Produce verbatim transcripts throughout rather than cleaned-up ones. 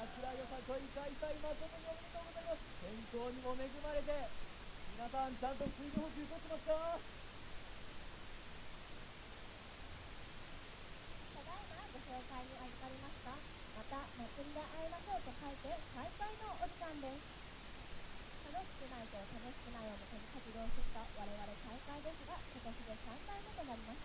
桜よさこい開催誠におめでとうございます。天候にも恵まれて、皆さんちゃんと水分補給とってますか？ ただいまご紹介に預かりました。また祭りで会いましょうと書いて再会のお時間です。楽しくないと楽しくないをもとに活動してきた我々大会ですが、今年でさんだいめとなりました。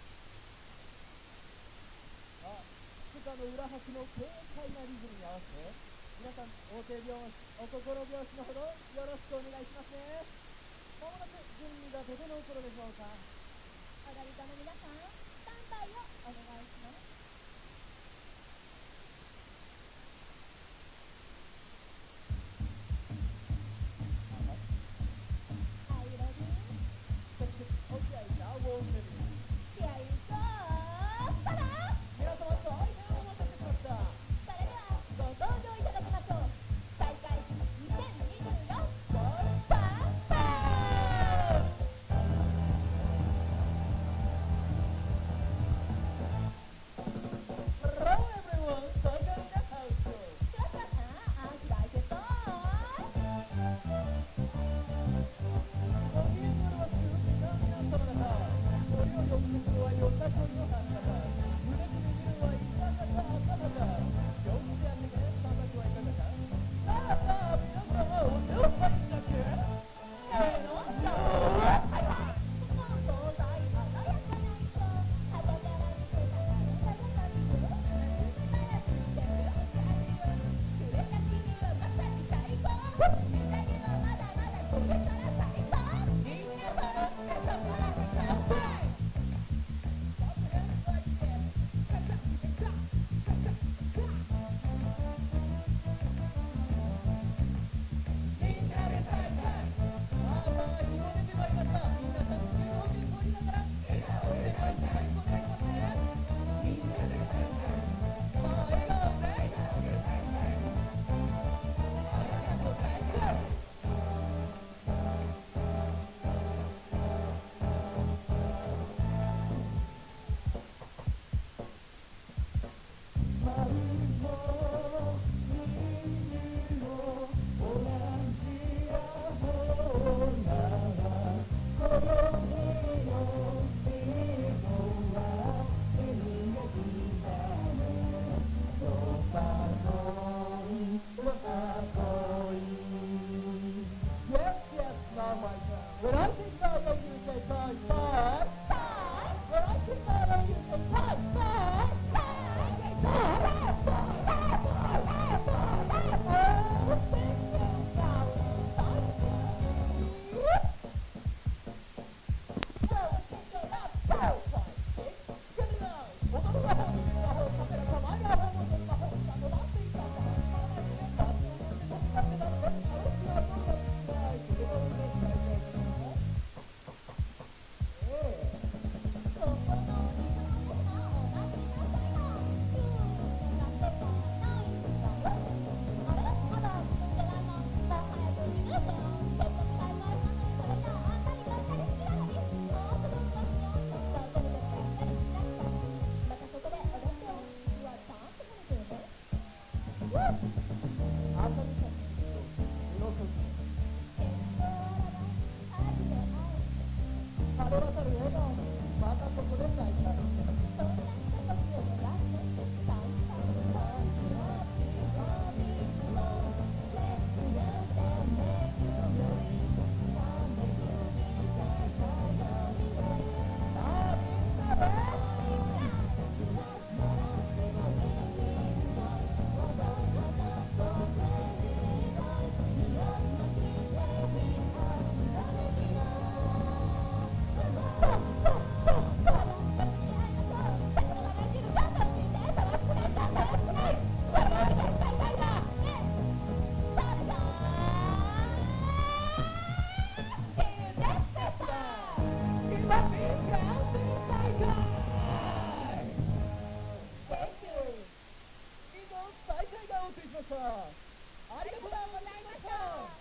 あ、福田の裏拍の軽快なリズムに合わせて、皆さん大手拍子、お心拍子のほどよろしくお願いしますね。まもなく準備が整う頃でしょうか。 踊り子の皆さん、スタンバイをお願いします。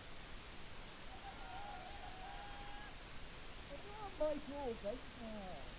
マイクをお返しします。